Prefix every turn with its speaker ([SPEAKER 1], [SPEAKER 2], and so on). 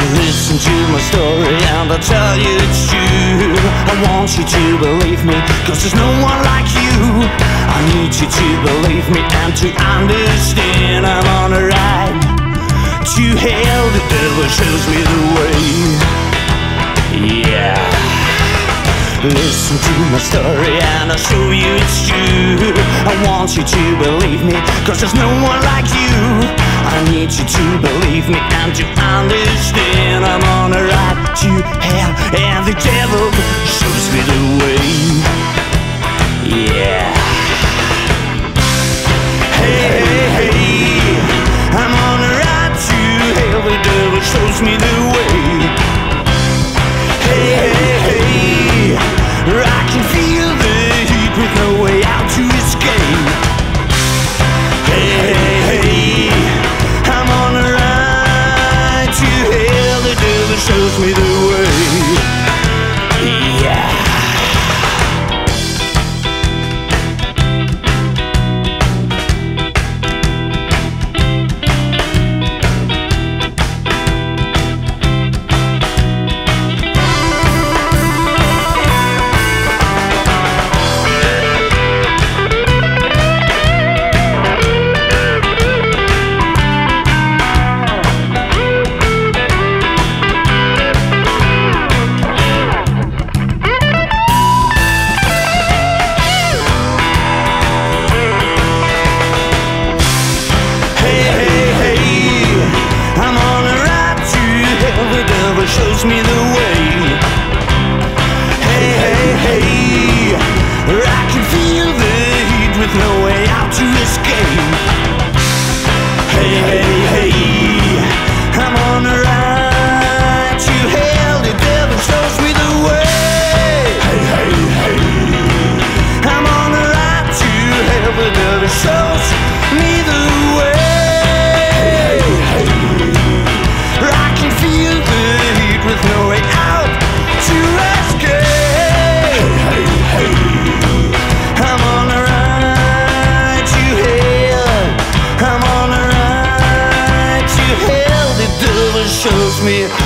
[SPEAKER 1] Listen to my story and I'll tell you it's true. I want you to believe me, cause there's no one like you. I need you to believe me and to understand I'm on a ride to hell. The devil shows me the way. Yeah. Listen to my story and I'll show you it's true. I want you to believe me, cause there's no one like you. I need you to believe me and to understand I'm on a ride to hell, and the devil shows me the way. Yeah. Hey, hey, hey, I'm on a ride to hell, the devil shows me the way. Hey, hey, hey, I can feel the heat with no way out to escape. Hey, hey, hey, I'm on a ride to hell, the devil shows me the way. Yeah. Shows me the way. Hey, hey, hey, I can feel the heat with no way out to escape. Hey, hey, hey, I'm on a ride to hell, the devil shows me the way. Hey, hey, hey, I'm on a ride to hell, the devil shows me the way. Hey, hey, hey, I can feel the with no way out to escape. Hey, hey, hey, I'm on a ride to hell. I'm on a ride to hell. The devil shows me